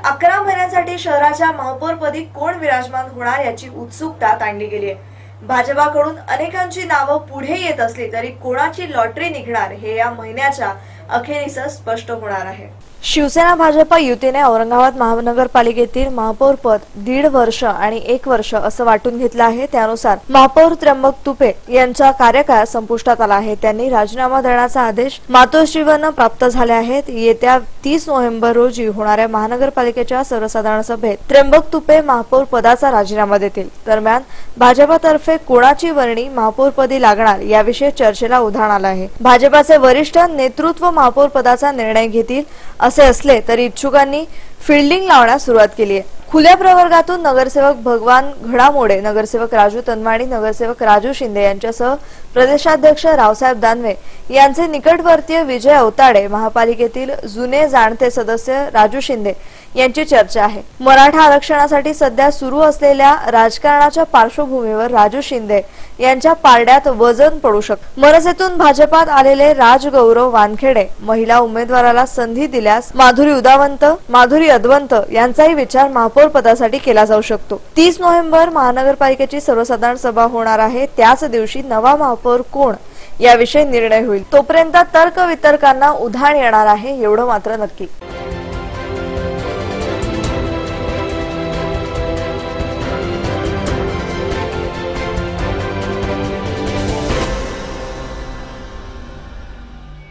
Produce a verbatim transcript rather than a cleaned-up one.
अकरा महिन्यांसाठी शहराच्या महापौरपदी कोण विराजमान होणार याची उत्सुकता ताणली गेली आहे। भाजपाकडून अनेकांची नावं पुढे येत असली तरी कोणाची लॉटरी निघणार हे या महिन्याच्या अखेरीस स्पष्ट होणार आहे। शिवसेना भाजपा युतीने औरंगाबाद महानगरपालिकेतील महापौर पद दीड वर्ष आणि एक वर्ष असं वाटून घेतलं आहे। त्यानुसार महापौर त्र्यंबक तुपे यांचा कार्यकाळ संपुष्टात आला आहे। त्यांनी राजीनामा देण्याचा आदेश मातोश्रीवरून प्राप्त झाले आहेत। येत्या तीस नोव्हेंबर रोजी होणाऱ्या महानगरपालिकेच्या सर्वसाधारण सभेत त्र्यंबक तुपे महापौर पदाचा राजीनामा देतील। दरम्यान भाजपातर्फे कोणाची वर्णी महापौर पदी लागणार याविषयी चर्चेला उधाण आलं आहे। भाजपाचे वरिष्ठ नेतृत्व महापौर पदाचा निर्णय घेतील असे असले तरी इच्छुकांनी फिल्डिंग लावण्यास सुरुवात केली आहे। खुल्या प्रवर्गातून नगरसेवक भगवान घडामोडे, नगरसेवक राजू तनवाणी, नगरसेवक राजू शिंदे यांच्यासह प्रदेशाध्यक्ष रावसाहेब दानवे यांचे निकटवर्तीय विजय अवताडे, महापालिकेतील जुने जाणते सदस्य राजू शिंदे यांची चर्चा आहे। मराठा आरक्षणासाठी सध्या सुरू असलेल्या राजकारणाच्या पार्श्वभूमीवर राजू शिंदे यांच्या पारड्यात वजन पडू शकते। मनसेतून भाजपात आलेले राजगौरव वानखेडे महिला उमेदवाराला संधी दिल्यास माधुरी उदावंत, माधुरी अदवंत यांचाही विचार महापौर पदासाठी केला जाऊ शकतो। तीस नोव्हेंबर महानगरपालिकेची सर्वसाधारण सभा होणार आहे। त्याच दिवशी नवा महापौर कोण याविषयी निर्णय होईल। तोपर्यंत तर्क वितर्कांना उधाण येणार आहे एवढं मात्र नक्की।